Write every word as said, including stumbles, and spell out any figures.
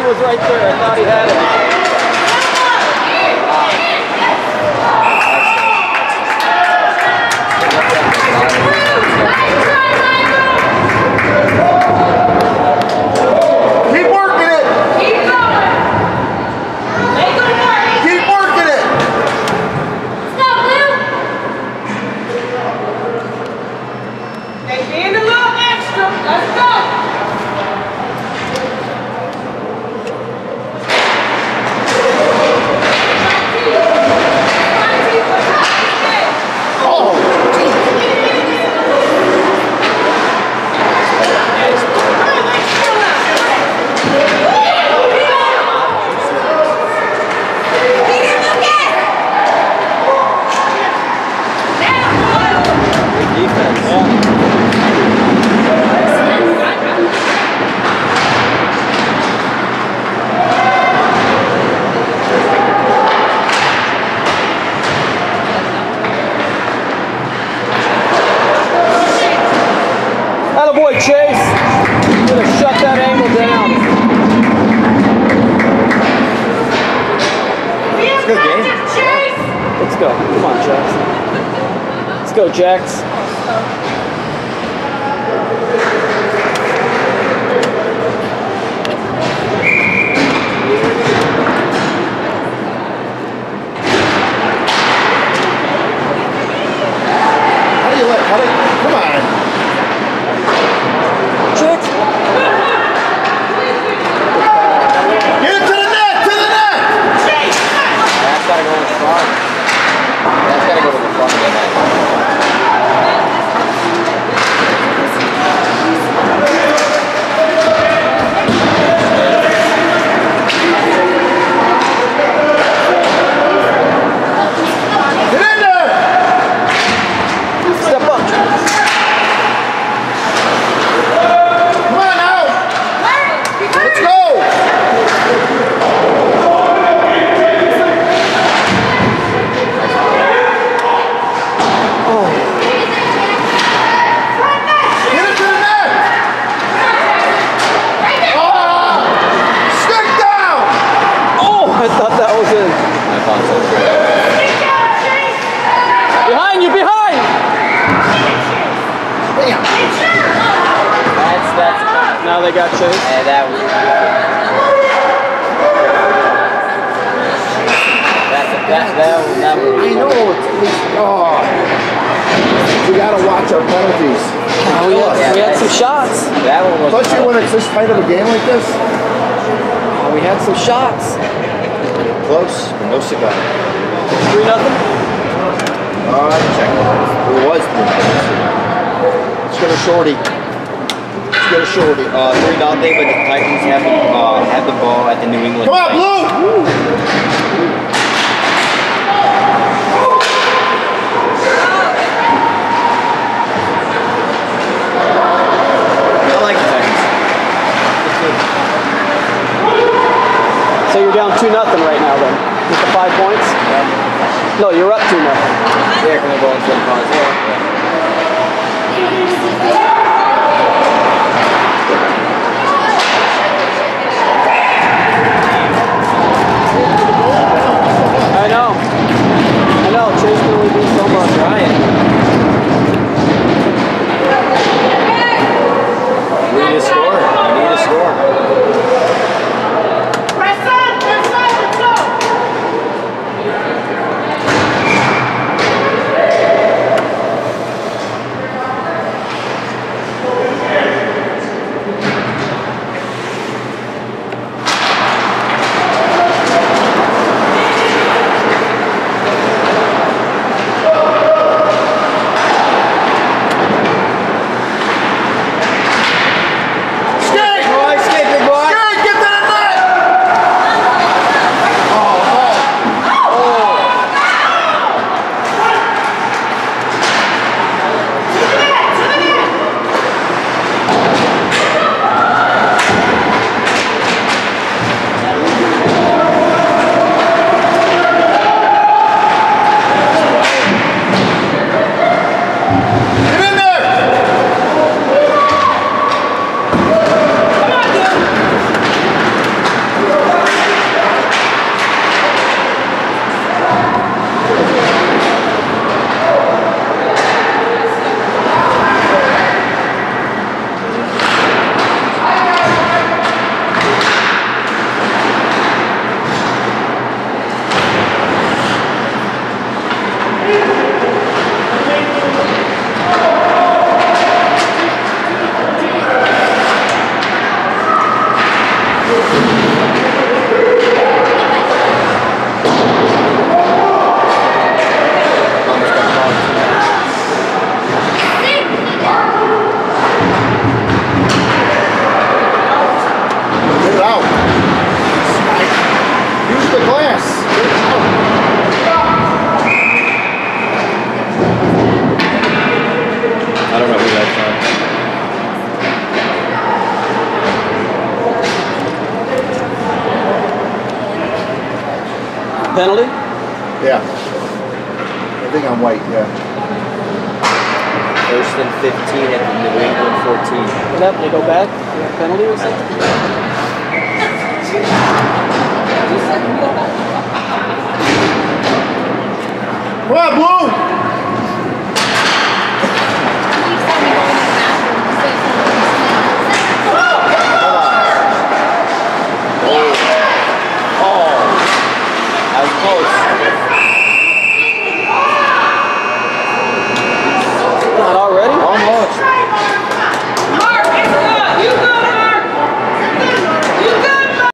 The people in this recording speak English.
he was right there. I thought he had it. Attaboy, Chase. I'm gonna shut that angle down. It's a good game. Let's go. Come on, Jax. Let's go, Jax. How do you let, how do you, come on. Jax. Get it to the net, to the net! That's gotta go in the front. That's gotta go to the front of the net. Behind you, behind! That's, that's, now they got Chase. yeah, that was, that's, that, that, that was, I know, it's, it's, oh. We gotta watch our penalties. Oh, we had, Yeah, we had that- some shots. that one was, Especially when it's this tight of a game like this. Oh, we had some shots. Close, but no cigar. Three nothing. Uh, check. It was three nothing. Let's get a shorty. Let's get a shorty. uh, three nothing, but the Titans have the, uh, have the ball at the New England. Come on, Blue! I like the Titans. So you're down two nothing right now then, with the five points? Yeah. No, you're up two nothing. Yeah, can we go into the cause? Yeah. I know. I know. Chase can only do so much. Ryan. We need a score. We need a score. penalty? Yeah. I think I'm white, yeah. First and fifteen at the New England fourteen. What happened? They go back? Penalty or something? Come on, Blue!